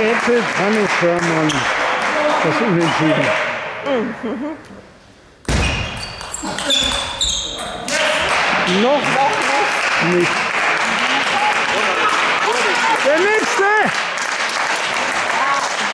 gerätselt Hannes Hörmann das Unentschieden. Noch nicht. Der nächste!